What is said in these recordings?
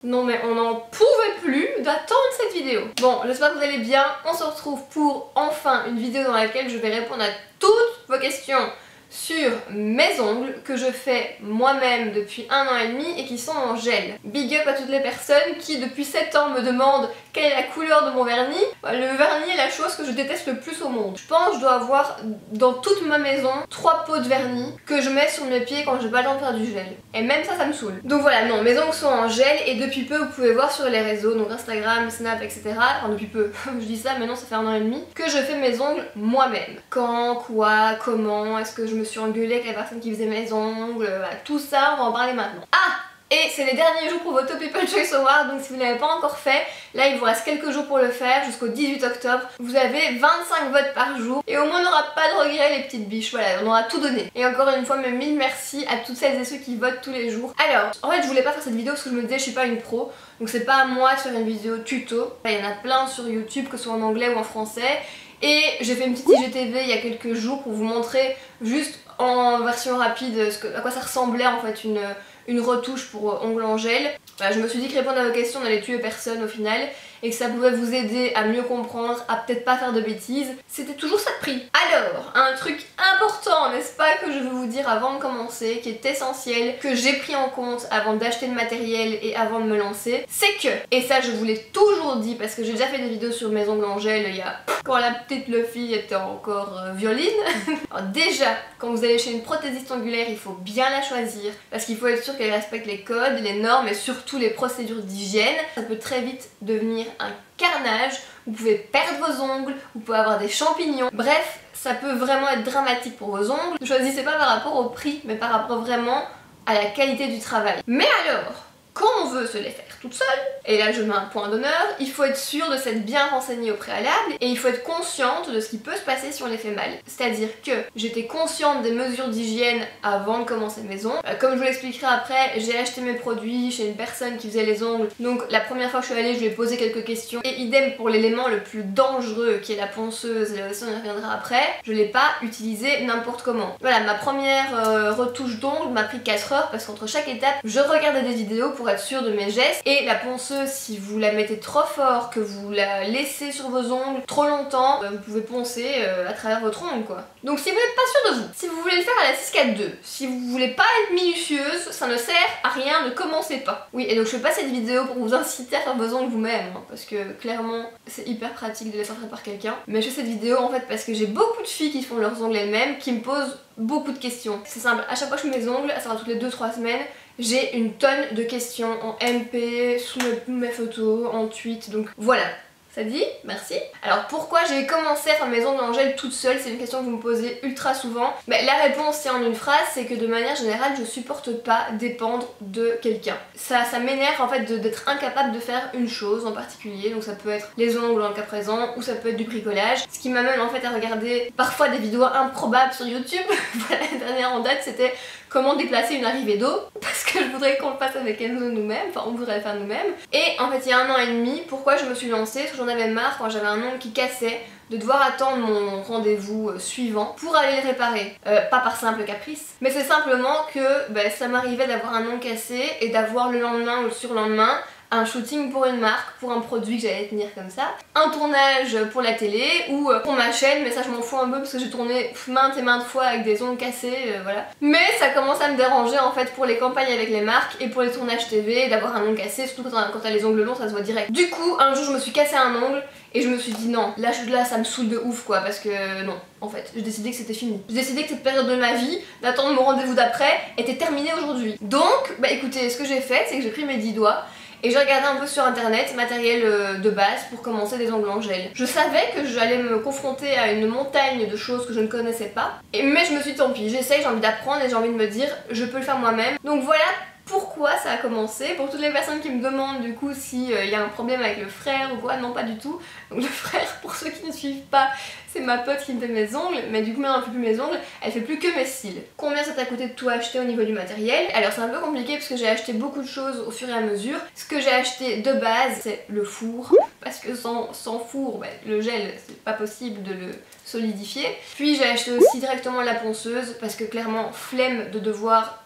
Non mais on n'en pouvait plus d'attendre cette vidéo. Bon, j'espère que vous allez bien. On se retrouve pour enfin une vidéo dans laquelle je vais répondre à toutes vos questions sur mes ongles que je fais moi-même depuis 1 an et demi et qui sont en gel. Big up à toutes les personnes qui depuis 7 ans me demandent quelle est la couleur de mon vernis. Le vernis est la chose que je déteste le plus au monde. Je pense que je dois avoir dans toute ma maison 3 pots de vernis que je mets sur mes pieds quand j'ai pas le temps de faire du gel. Et même ça me saoule. Donc voilà, non, mes ongles sont en gel et depuis peu vous pouvez voir sur les réseaux, donc Instagram, Snap, etc. Enfin depuis peu, je dis ça, maintenant ça fait 1 an et demi, que je fais mes ongles moi-même. Quand, quoi, comment, est-ce que je me suis engueulée avec la personne qui faisait mes ongles, voilà, tout ça on va en parler maintenant. Ah! Et c'est les derniers jours pour votre People Choice Award, donc si vous ne l'avez pas encore fait, là il vous reste quelques jours pour le faire, jusqu'au 18 octobre. Vous avez 25 votes par jour et au moins on n'aura pas de regrets les petites biches, voilà, on aura tout donné. Et encore une fois, mes 1000 merci à toutes celles et ceux qui votent tous les jours. Alors, en fait je voulais pas faire cette vidéo parce que je me disais je suis pas une pro, donc c'est pas à moi de faire une vidéo tuto. Il y en a plein sur YouTube, que ce soit en anglais ou en français. Et j'ai fait une petite IGTV il y a quelques jours pour vous montrer juste en version rapide à quoi ça ressemblait en fait une retouche pour ongles en gel. Voilà, je me suis dit que répondre à vos questions n'allait tuer personne au final et que ça pouvait vous aider à mieux comprendre, à peut-être pas faire de bêtises. C'était toujours ça de prix. Alors, un truc important, n'est-ce pas, que je veux vous dire avant de commencer, qui est essentiel, que j'ai pris en compte avant d'acheter le matériel et avant de me lancer, c'est que, et ça je vous l'ai toujours dit parce que j'ai déjà fait des vidéos sur mes ongles en gel il y a quand la petite Luffy était encore violine. Alors déjà, quand vous allez chez une prothésiste ongulaire, il faut bien la choisir parce qu'il faut être sûr qu'elle respecte les codes, les normes et surtout les procédures d'hygiène. Ça peut très vite devenir un carnage, vous pouvez perdre vos ongles, vous pouvez avoir des champignons, bref, ça peut vraiment être dramatique pour vos ongles. Ne choisissez pas par rapport au prix, mais par rapport vraiment à la qualité du travail. Mais alors, quand on veut se les faire toute seule, et là je mets un point d'honneur, il faut être sûr de s'être bien renseigné au préalable et il faut être consciente de ce qui peut se passer si on les fait mal. C'est-à-dire que j'étais consciente des mesures d'hygiène avant de commencer mes ongles. Comme je vous l'expliquerai après, j'ai acheté mes produits chez une personne qui faisait les ongles, donc la première fois que je suis allée je lui ai posé quelques questions et idem pour l'élément le plus dangereux qui est la ponceuse, et là aussi on y reviendra après, je l'ai pas utilisé n'importe comment. Voilà, ma première retouche d'ongles m'a pris 4 heures parce qu'entre chaque étape je regardais des vidéos pour être sûre de mes gestes et la ponceuse, si vous la mettez trop fort, que vous la laissez sur vos ongles trop longtemps, vous pouvez poncer à travers votre ongle quoi. Donc si vous n'êtes pas sûr de vous, si vous voulez le faire à la 6-4-2, si vous voulez pas être minutieuse, ça ne sert à rien, ne commencez pas. Oui, et donc je fais pas cette vidéo pour vous inciter à faire vos ongles vous-même, hein, parce que clairement c'est hyper pratique de les faire faire par quelqu'un. Mais je fais cette vidéo en fait parce que j'ai beaucoup de filles qui font leurs ongles elles-mêmes, qui me posent beaucoup de questions. C'est simple, à chaque fois que je fais mes ongles, à savoir toutes les 2-3 semaines, j'ai une tonne de questions en MP, sous mes photos, en tweet, donc voilà. Ça dit? Merci. Alors pourquoi j'ai commencé à faire mes ongles en gel toute seule? C'est une question que vous me posez ultra souvent. Mais la réponse c'est en une phrase, c'est que de manière générale je supporte pas dépendre de quelqu'un. Ça m'énerve en fait d'être incapable de faire une chose en particulier, donc ça peut être les ongles dans le cas présent, ou ça peut être du bricolage. Ce qui m'amène en fait à regarder parfois des vidéos improbables sur YouTube. Voilà, la dernière en date c'était comment déplacer une arrivée d'eau, parce que je voudrais qu'on le fasse avec Enzo nous-mêmes, enfin on voudrait le faire nous-mêmes. Et en fait il y a 1 an et demi, pourquoi je me suis lancée? Parce que j'en avais marre quand j'avais un ongle qui cassait de devoir attendre mon rendez-vous suivant pour aller le réparer. Pas par simple caprice, mais c'est simplement que ça m'arrivait d'avoir un ongle cassé et d'avoir le lendemain ou le surlendemain un shooting pour une marque, pour un produit que j'allais tenir comme ça, un tournage pour la télé ou pour ma chaîne, mais ça je m'en fous un peu parce que j'ai tourné maintes et maintes fois avec des ongles cassés, voilà. Mais ça commence à me déranger en fait pour les campagnes avec les marques et pour les tournages TV d'avoir un ongle cassé, surtout quand t'as les ongles longs ça se voit direct. Du coup un jour je me suis cassé un ongle et je me suis dit non, là ça me saoule de ouf quoi, parce que non, en fait, j'ai décidé que c'était fini. J'ai décidé que cette période de ma vie, d'attendre mon rendez-vous d'après, était terminée aujourd'hui. Donc, écoutez, ce que j'ai fait, c'est que j'ai pris mes 10 doigts et j'ai regardé un peu sur internet, matériel de base pour commencer des ongles en gel. Je savais que j'allais me confronter à une montagne de choses que je ne connaissais pas, mais je me suis dit tant pis, j'essaye, j'ai envie d'apprendre et j'ai envie de me dire je peux le faire moi-même. Donc voilà pourquoi ça a commencé. Pour toutes les personnes qui me demandent du coup s'il y a un problème avec le frère ou quoi, non pas du tout. Donc le frère, pour ceux qui ne suivent pas, c'est ma pote qui me fait mes ongles, mais du coup maintenant elle fait plus mes ongles, elle fait plus que mes cils. Combien ça t'a coûté de tout acheter au niveau du matériel? Alors c'est un peu compliqué parce que j'ai acheté beaucoup de choses au fur et à mesure. Ce que j'ai acheté de base c'est le four, parce que sans four, le gel c'est pas possible de le solidifier. Puis j'ai acheté aussi directement la ponceuse parce que clairement flemme de devoir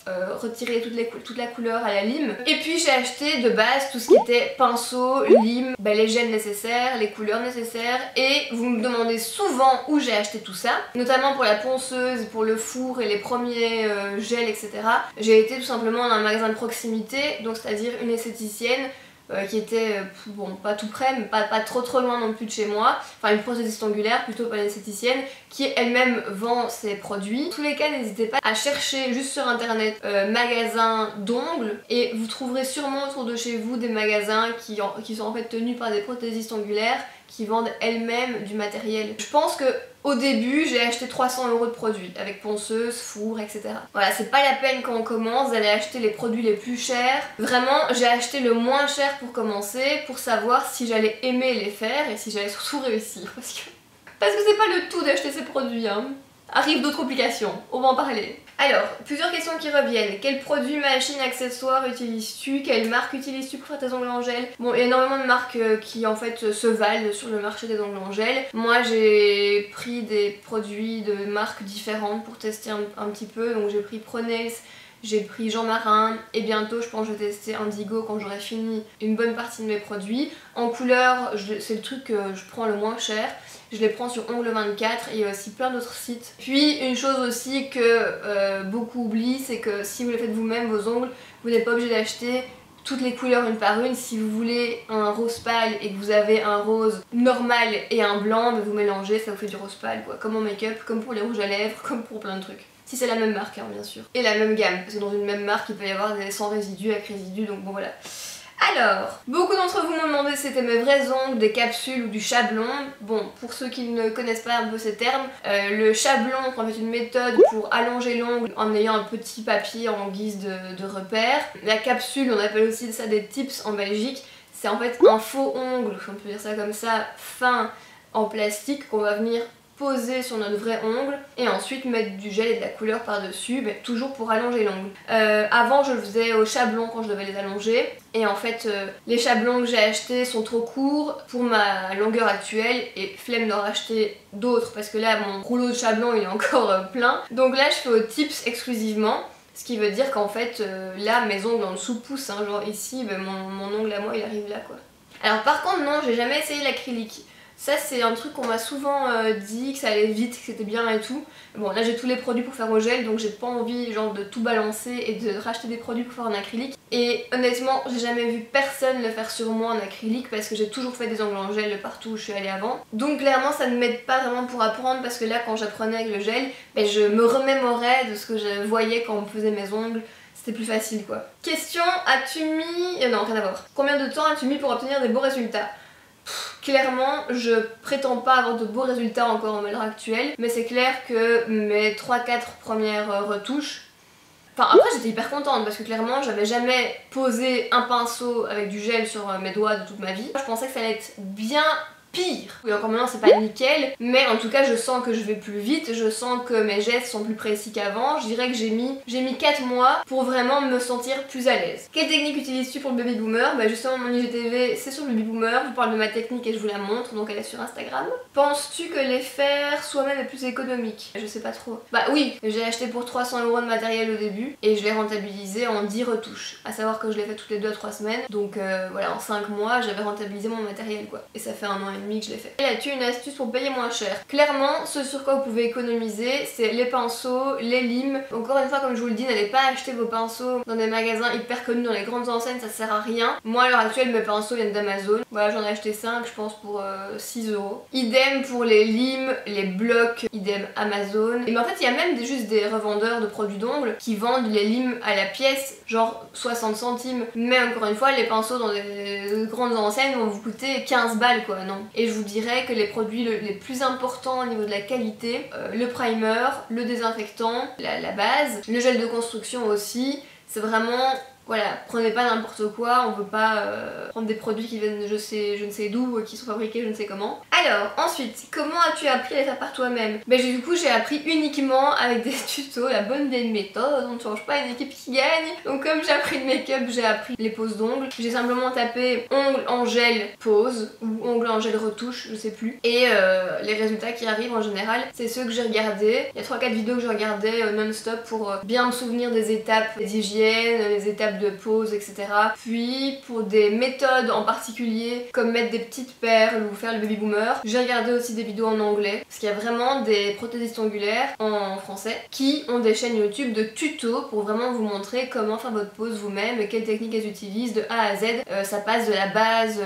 retirer toute la couleur à la lime. Et puis j'ai acheté de base tout ce qui était pinceau, lime, les gels nécessaires, les couleurs nécessaires. Et vous me demandez souvent où j'ai acheté tout ça, notamment pour la ponceuse, pour le four et les premiers gels, etc. J'ai été tout simplement dans un magasin de proximité, donc c'est-à-dire une esthéticienne qui était, bon, pas tout près, mais pas trop loin non plus de chez moi, enfin une prothésiste angulaire, plutôt pas une esthéticienne, qui elle-même vend ses produits. Dans tous les cas, n'hésitez pas à chercher juste sur internet magasin d'ongles, et vous trouverez sûrement autour de chez vous des magasins qui sont en fait tenus par des prothésistes angulaires qui vendent elles-mêmes du matériel. Je pense que au début j'ai acheté 300 € de produits avec ponceuse, four, etc. Voilà, c'est pas la peine quand on commence d'aller acheter les produits les plus chers. Vraiment, j'ai acheté le moins cher pour commencer, pour savoir si j'allais aimer les faire et si j'allais surtout réussir. Parce que c'est pas le tout d'acheter ces produits, hein. Arrivent d'autres complications, on va en parler. Alors, plusieurs questions qui reviennent. Quels produits, machines, accessoires utilises-tu? Quelle marque utilises-tu pour faire tes ongles en gel? Bon, il y a énormément de marques qui en fait se valent sur le marché des ongles en gel. Moi j'ai pris des produits de marques différentes pour tester un petit peu. Donc j'ai pris Pronails, j'ai pris Jean Marin et bientôt je pense que je vais tester Indigo quand j'aurai fini une bonne partie de mes produits. En couleur, c'est le truc que je prends le moins cher. Je les prends sur Ongle 24 et il y a aussi plein d'autres sites. Puis une chose aussi que beaucoup oublient, c'est que si vous les faites vous-même vos ongles, vous n'êtes pas obligé d'acheter toutes les couleurs une par une. Si vous voulez un rose pâle et que vous avez un rose normal et un blanc, vous mélangez, ça vous fait du rose pâle quoi. Comme en make-up, comme pour les rouges à lèvres, comme pour plein de trucs. Si c'est la même marque hein, bien sûr. Et la même gamme, parce que dans une même marque il peut y avoir des sans résidus, avec résidus, donc bon voilà. Alors, beaucoup d'entre vous m'ont demandé si c'était mes vrais ongles, des capsules ou du chablon. Bon, pour ceux qui ne connaissent pas un peu ces termes, le chablon c'est en fait une méthode pour allonger l'ongle en ayant un petit papier en guise de repère. La capsule, on appelle aussi ça des tips en Belgique, c'est en fait un faux ongle, on peut dire ça comme ça, fin en plastique qu'on va venir poser sur notre vrai ongle et ensuite mettre du gel et de la couleur par dessus, toujours pour allonger l'ongle. Avant je le faisais au chablon quand je devais les allonger et en fait les chablons que j'ai achetés sont trop courts pour ma longueur actuelle et flemme d'en racheter d'autres parce que là mon rouleau de chablon il est encore plein. Donc là je fais au tips exclusivement. Ce qui veut dire qu'en fait là mes ongles en dessous poussent, hein, genre ici mon ongle à moi il arrive là quoi. Alors par contre non, j'ai jamais essayé l'acrylique. Ça c'est un truc qu'on m'a souvent dit, que ça allait vite, que c'était bien et tout. Bon là j'ai tous les produits pour faire au gel donc j'ai pas envie genre de tout balancer et de racheter des produits pour faire en acrylique. Et honnêtement j'ai jamais vu personne le faire sur moi en acrylique parce que j'ai toujours fait des ongles en gel partout où je suis allée avant. Donc clairement ça ne m'aide pas vraiment pour apprendre parce que là quand j'apprenais avec le gel, je me remémorais de ce que je voyais quand on me faisait mes ongles. C'était plus facile quoi. Question, as-tu mis... non rien à voir. Combien de temps as-tu mis pour obtenir des beaux résultats? Clairement, je prétends pas avoir de beaux résultats encore en l'heure actuelle, mais c'est clair que mes 3-4 premières retouches, enfin après j'étais hyper contente parce que clairement j'avais jamais posé un pinceau avec du gel sur mes doigts de toute ma vie. Je pensais que ça allait être bien pire. Oui, encore maintenant c'est pas nickel, mais en tout cas je sens que je vais plus vite, je sens que mes gestes sont plus précis qu'avant. Je dirais que j'ai mis 4 mois pour vraiment me sentir plus à l'aise. Quelle technique utilises-tu pour le baby boomer? Justement mon IGTV c'est sur le baby boomer, je parle de ma technique et je vous la montre, donc elle est sur Instagram. Penses-tu que les faire soi-même est plus économique? Je sais pas trop. Bah oui, j'ai acheté pour 300 € de matériel au début et je l'ai rentabilisé en 10 retouches. À savoir que je l'ai fait toutes les 2 à 3 semaines, donc voilà, en 5 mois j'avais rentabilisé mon matériel quoi. Et ça fait 1 an et demi que je l'ai fait. Et as-tu une astuce pour payer moins cher? Clairement, ce sur quoi vous pouvez économiser, c'est les pinceaux, les limes. Encore une fois, comme je vous le dis, n'allez pas acheter vos pinceaux dans des magasins hyper connus, dans les grandes enseignes, ça sert à rien. Moi, à l'heure actuelle, mes pinceaux viennent d'Amazon. Voilà, j'en ai acheté 5, je pense, pour 6 €. Idem pour les limes, les blocs, idem Amazon. Et mais en fait, il y a même juste des revendeurs de produits d'ongles qui vendent les limes à la pièce, genre 60 centimes. Mais encore une fois, les pinceaux dans des grandes enseignes vont vous coûter 15 balles quoi, non. Et je vous dirais que les produits les plus importants au niveau de la qualité, le primer, le désinfectant, la base, le gel de construction aussi, c'est vraiment Voilà, prenez pas n'importe quoi, on veut pas prendre des produits qui viennent je ne sais d'où, qui sont fabriqués je ne sais comment. Alors, ensuite, comment as-tu appris à les faire par toi-même? Ben du coup j'ai appris uniquement avec des tutos, la bonne vieille méthode, on ne change pas une équipe qui gagne. Donc comme j'ai appris le make-up, j'ai appris les poses d'ongles. J'ai simplement tapé ongles en gel pose ou ongles en gel retouche, je sais plus. Et les résultats qui arrivent en général, c'est ceux que j'ai regardés. Il y a 3-4 vidéos que je regardais non-stop pour bien me souvenir des étapes d'hygiène, les étapes de pose, etc. Puis pour des méthodes en particulier, comme mettre des petites perles ou faire le baby boomer, j'ai regardé aussi des vidéos en anglais, parce qu'il y a vraiment des prothésistes ongulaires en français qui ont des chaînes YouTube de tutos pour vraiment vous montrer comment faire votre pose vous-même et quelles techniques elles utilisent de A à Z. Ça passe de la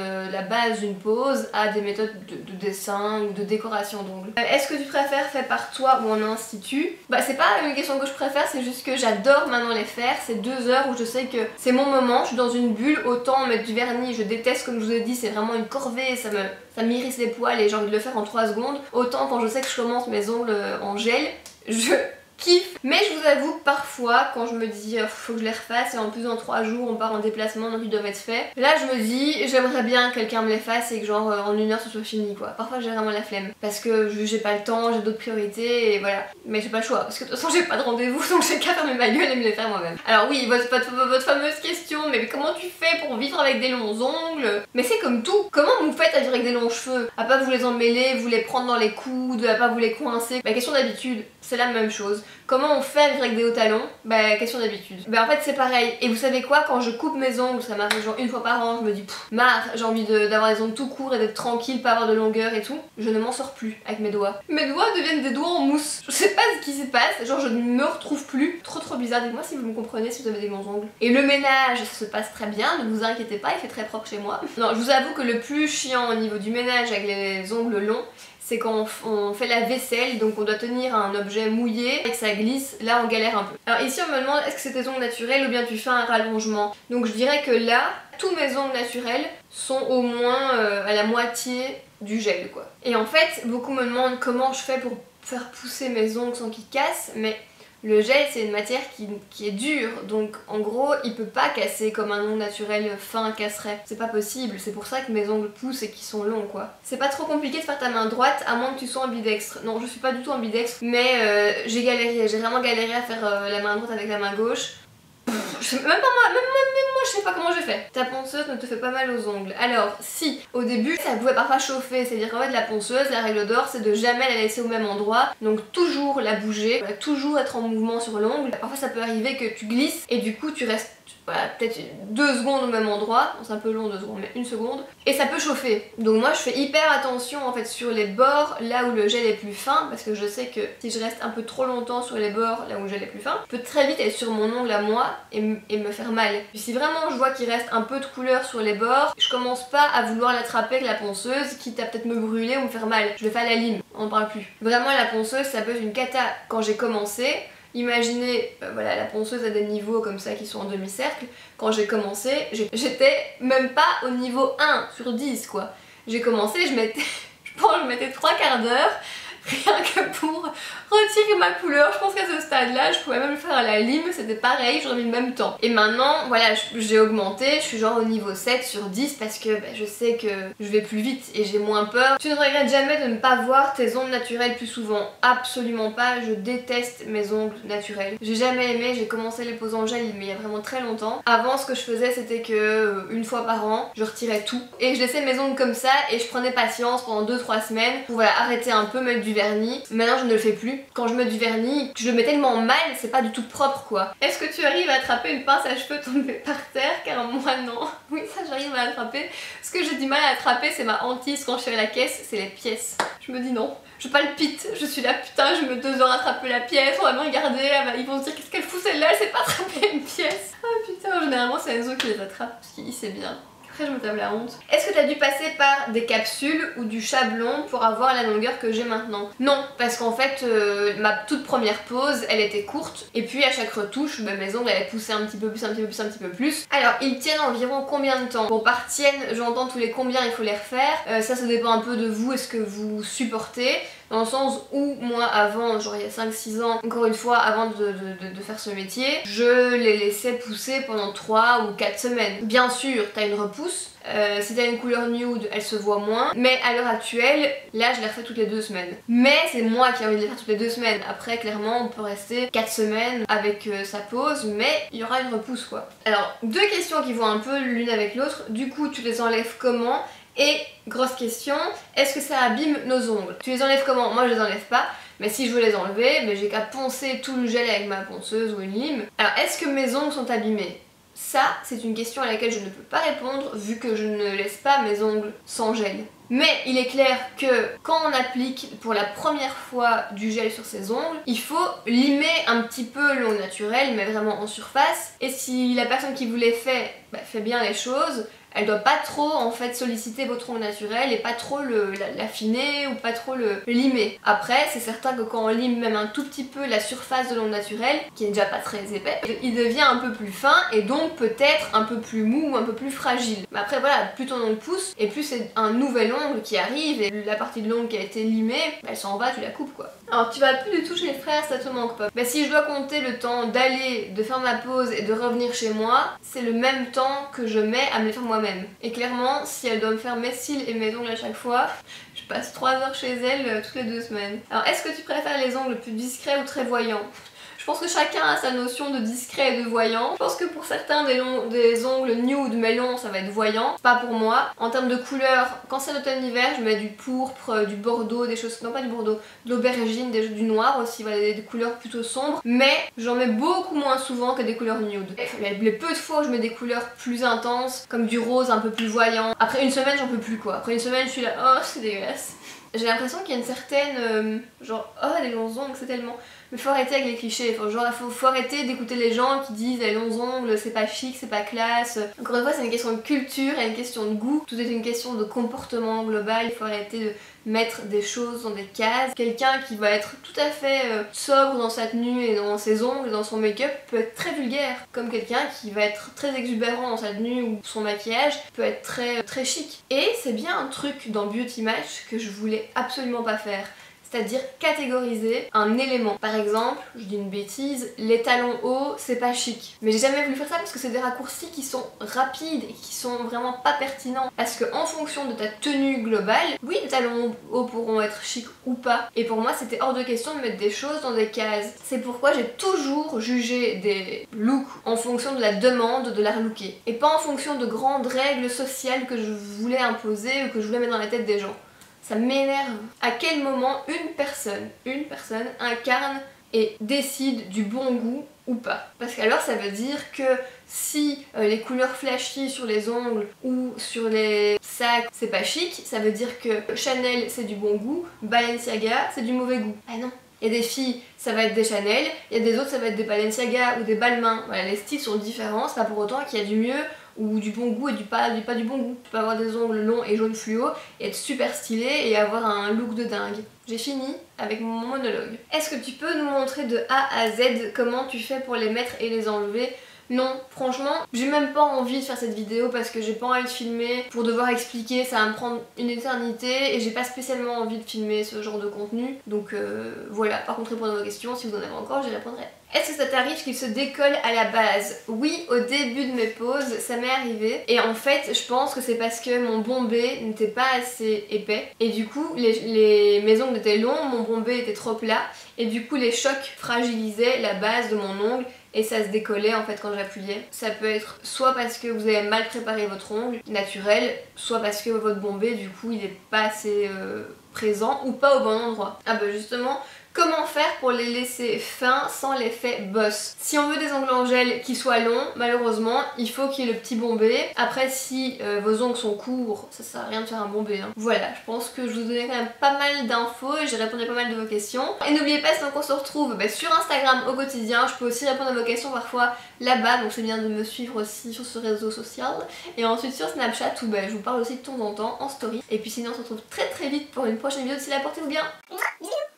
base d'une pose à des méthodes de dessin ou de décoration d'ongles. Est-ce que tu préfères fait par toi ou en institut? Bah c'est pas une question que je préfère, c'est juste que j'adore maintenant les faire. C'est 2 heures où je sais que c'est mon moment, je suis dans une bulle, autant mettre du vernis, je déteste comme je vous ai dit, c'est vraiment une corvée, ça m'irrisse les poils et j'ai envie de le faire en 3 secondes. Autant quand je sais que je commence mes ongles en gel, je kiffe. Mais je vous avoue que parfois quand je me dis faut que je les refasse et en plus en 3 jours on part en déplacement donc ils doivent être faits, là je me dis j'aimerais bien que quelqu'un me les fasse et que genre en 1 heure ce soit fini quoi. Parfois j'ai vraiment la flemme parce que j'ai pas le temps, j'ai d'autres priorités et voilà. Mais j'ai pas le choix parce que de toute façon j'ai pas de rendez-vous donc j'ai qu'à fermer ma gueule et me les faire moi-même. Alors oui, votre fameuse question, mais comment tu fais pour vivre avec des longs ongles? Mais c'est comme tout, comment vous faites à vivre avec des longs cheveux? À pas vous les emmêler, vous les prendre dans les coudes, à pas vous les coincer? Bah question d'habitude, c'est la même chose. Comment on fait à vivre avec des hauts talons? Bah question d'habitude. Bah en fait c'est pareil. Et vous savez quoi, quand je coupe mes ongles, ça m'arrive genre 1 fois par an, je me dis marre, j'ai envie d'avoir des ongles tout courts et d'être tranquille, pas avoir de longueur et tout. Je ne m'en sors plus avec mes doigts. Mes doigts deviennent des doigts en mousse. Je sais pas ce qui se passe, genre je ne me retrouve plus. Trop bizarre, dites-moi si vous me comprenez, si vous avez des longs ongles. Et le ménage, ça se passe très bien, ne vous inquiétez pas, il fait très propre chez moi. Non, je vous avoue que le plus chiant au niveau du ménage avec les ongles longs, c'est quand on fait la vaisselle, donc on doit tenir un objet mouillé et que ça glisse, là on galère un peu. Alors ici on me demande est-ce que c'est tes ongles naturels ou bien tu fais un rallongement. Donc je dirais que là, tous mes ongles naturels sont au moins à la moitié du gel quoi. Et en fait, beaucoup me demandent comment je fais pour faire pousser mes ongles sans qu'ils cassent, mais le gel c'est une matière qui est dure, donc en gros il peut pas casser comme un ongle naturel fin casserait. C'est pas possible, c'est pour ça que mes ongles poussent et qu'ils sont longs quoi. C'est pas trop compliqué de faire ta main droite à moins que tu sois ambidextre. Non, je suis pas du tout ambidextre, mais j'ai vraiment galéré à faire la main droite avec la main gauche. Même moi je sais pas comment j'ai fait. Ta ponceuse ne te fait pas mal aux ongles. Alors si, au début ça pouvait parfois chauffer, c'est à dire qu'en fait la ponceuse, la règle d'or c'est de jamais la laisser au même endroit, donc toujours la bouger, toujours être en mouvement sur l'ongle. Parfois ça peut arriver que tu glisses et du coup tu restes voilà, peut-être 2 secondes au même endroit, c'est un peu long 2 secondes mais 1 seconde, et ça peut chauffer. Donc moi je fais hyper attention en fait sur les bords là où le gel est plus fin, parce que je sais que si je reste un peu trop longtemps sur les bords là où le gel est plus fin, je peux très vite être sur mon ongle à moi et me faire mal. Puis si vraiment je vois qu'il reste un peu de couleur sur les bords, je commence pas à vouloir l'attraper avec la ponceuse, quitte à peut-être me brûler ou me faire mal. Je le fais à la lime, on en parle plus. Vraiment la ponceuse ça peut être une cata. Quand j'ai commencé, imaginez, voilà, la ponceuse a des niveaux comme ça qui sont en demi-cercle. Quand j'ai commencé, j'étais même pas au niveau 1 sur 10 quoi. J'ai commencé, je pense que je mettais 3/4 d'heure rien que pour retirer ma couleur. Je pense qu'à ce stade là je pouvais même le faire à la lime, c'était pareil, j'aurais mis le même temps. Et maintenant voilà, j'ai augmenté, je suis genre au niveau 7 sur 10 parce que je sais que je vais plus vite et j'ai moins peur. Tu ne regrettes jamais de ne pas voir tes ongles naturels plus souvent? Absolument pas, je déteste mes ongles naturels. J'ai jamais aimé, j'ai commencé les poses en gel mais il y a vraiment très longtemps. Avant ce que je faisais c'était que 1 fois par an je retirais tout et je laissais mes ongles comme ça et je prenais patience pendant 2-3 semaines pour voilà, arrêter un peu, mettre du vernis. Maintenant je ne le fais plus. Quand je mets du vernis, je le mets tellement mal, c'est pas du tout propre quoi. Est-ce que tu arrives à attraper une pince à cheveux tombée par terre? Car moi non. Oui ça j'arrive à attraper. Ce que j'ai du mal à attraper c'est ma hantise quand je fais la caisse, c'est les pièces. Je me dis non, je palpite, je suis là putain je mets 2 heures à attraper la pièce, on va me regarder, ils vont se dire qu'est-ce qu'elle fout celle-là, elle sait pas attraper une pièce. Ah putain, généralement c'est Enzo qui les attrape parce qu'il sait bien. Après je me tape la honte. Est-ce que tu as dû passer par des capsules ou du chablon pour avoir la longueur que j'ai maintenant? Non, parce qu'en fait ma toute première pose elle était courte et puis à chaque retouche mes ongles allaient pousser un petit peu plus, un petit peu plus. Alors ils tiennent environ combien de temps? Bon par tiennent j'entends tous les combien il faut les refaire, ça dépend un peu de vous et ce que vous supportez. dans le sens où moi avant, genre il y a 5-6 ans, encore une fois avant de faire ce métier, je les laissais pousser pendant 3 ou 4 semaines. Bien sûr, t'as une repousse. Si t'as une couleur nude, elle se voit moins. Mais à l'heure actuelle, là je les refais toutes les 2 semaines. Mais c'est moi qui ai envie de les faire toutes les 2 semaines. Après, clairement, on peut rester 4 semaines avec sa pause, mais il y aura une repousse quoi. Alors, 2 questions qui vont un peu l'une avec l'autre. Du coup, tu les enlèves comment? Et grosse question, est-ce que ça abîme nos ongles? Tu les enlèves comment? Moi je les enlève pas. Mais si je veux les enlever, j'ai qu'à poncer tout le gel avec ma ponceuse ou une lime. Alors, est-ce que mes ongles sont abîmés? Ça, c'est une question à laquelle je ne peux pas répondre vu que je ne laisse pas mes ongles sans gel. Mais il est clair que quand on applique pour la première fois du gel sur ses ongles, il faut limer un petit peu l'ongle naturel, mais vraiment en surface. Et si la personne qui vous les fait bien les choses, elle doit pas trop en fait solliciter votre ongle naturel et pas trop l'affiner ou pas trop le limer. Après, c'est certain que quand on lime même un tout petit peu la surface de l'ongle naturel, qui est déjà pas très épais, il devient un peu plus fin et donc peut-être un peu plus mou ou un peu plus fragile. Mais après voilà, plus ton ongle pousse et plus c'est un nouvel ongle qui arrive et la partie de l'ongle qui a été limée, elle s'en va, tu la coupes quoi. Alors tu vas plus du tout chez les frères, ça te manque pas. Si je dois compter le temps d'aller, de faire ma pause et de revenir chez moi, c'est le même temps que je mets à me les faire moi-même. Et clairement, si elle doit me faire mes cils et mes ongles à chaque fois, je passe 3 heures chez elle toutes les 2 semaines. Alors est-ce que tu préfères les ongles plus discrets ou très voyants? Je pense que chacun a sa notion de discret et de voyant. Je pense que pour certains des ongles nude mais longs ça va être voyant. Pas pour moi. En termes de couleur, quand c'est l'automne-hiver, je mets du pourpre, du bordeaux, des choses... Non pas du bordeaux, de l'aubergine, du noir aussi, voilà, des couleurs plutôt sombres. Mais j'en mets beaucoup moins souvent que des couleurs nude. Les peu de fois où je mets des couleurs plus intenses, comme du rose un peu plus voyant. Après une semaine j'en peux plus quoi. Après une semaine je suis là, oh c'est dégueulasse. J'ai l'impression qu'il y a une certaine... genre, oh les longs ongles c'est tellement... Mais faut arrêter avec les clichés, faut arrêter d'écouter les gens qui disent les longs ongles c'est pas chic, c'est pas classe. Encore une fois c'est une question de culture et une question de goût, tout est une question de comportement global, il faut arrêter de mettre des choses dans des cases. Quelqu'un qui va être tout à fait sobre dans sa tenue et dans ses ongles, dans son make-up peut être très vulgaire, comme quelqu'un qui va être très exubérant dans sa tenue ou son maquillage peut être très chic. Et c'est bien un truc dans Beauty Match que je voulais absolument pas faire. C'est-à-dire catégoriser un élément. Par exemple, je dis une bêtise, les talons hauts, c'est pas chic. Mais j'ai jamais voulu faire ça parce que c'est des raccourcis qui sont rapides et qui sont vraiment pas pertinents. Parce que en fonction de ta tenue globale, oui, les talons hauts pourront être chic ou pas. Et pour moi, c'était hors de question de mettre des choses dans des cases. C'est pourquoi j'ai toujours jugé des looks en fonction de la demande de la relooker. Et pas en fonction de grandes règles sociales que je voulais imposer ou que je voulais mettre dans la tête des gens. Ça m'énerve. À quel moment une personne incarne et décide du bon goût ou pas? Parce qu'alors ça veut dire que si les couleurs flashy sur les ongles ou sur les sacs c'est pas chic, ça veut dire que Chanel c'est du bon goût, Balenciaga c'est du mauvais goût. Ah non. Il y a des filles, ça va être des Chanel, il y a des autres, ça va être des Balenciaga ou des Balmain. Voilà, les styles sont différents, c'est pas pour autant qu'il y a du mieux ou du bon goût et pas du bon goût. Tu peux avoir des ongles longs et jaunes fluo et être super stylé et avoir un look de dingue. J'ai fini avec mon monologue. Est-ce que tu peux nous montrer de A à Z comment tu fais pour les mettre et les enlever? Non, franchement, j'ai même pas envie de faire cette vidéo parce que j'ai pas envie de filmer pour devoir expliquer, ça va me prendre une éternité et j'ai pas spécialement envie de filmer ce genre de contenu. Donc voilà, par contre répondez à vos questions, si vous en avez encore, j'y répondrai. Est-ce que ça t'arrive qu'il se décolle à la base? Oui, au début de mes pauses, ça m'est arrivé. Et en fait, je pense que c'est parce que mon bombé n'était pas assez épais. Et du coup, mes ongles étaient longs, mon bombé était trop plat. Et du coup, les chocs fragilisaient la base de mon ongle. Et ça se décollait en fait quand j'appuyais. Ça peut être soit parce que vous avez mal préparé votre ongle naturel, soit parce que votre bombé du coup il est pas assez présent ou pas au bon endroit. Ah bah justement, comment faire pour les laisser fins sans l'effet boss? Si on veut des ongles en gel qui soient longs, malheureusement, il faut qu'il y ait le petit bombé. Après, si vos ongles sont courts, ça sert à rien de faire un bombé. Hein. Voilà, je pense que je vous donnais quand même pas mal d'infos et j'ai répondu à pas mal de vos questions. Et n'oubliez pas, sinon qu'on se retrouve sur Instagram au quotidien, je peux aussi répondre à vos questions parfois là-bas, donc c'est bien de me suivre aussi sur ce réseau social. Et ensuite sur Snapchat où je vous parle aussi de temps en temps en story. Et puis sinon, on se retrouve très vite pour une prochaine vidéo. D'ici là, portez-vous bien.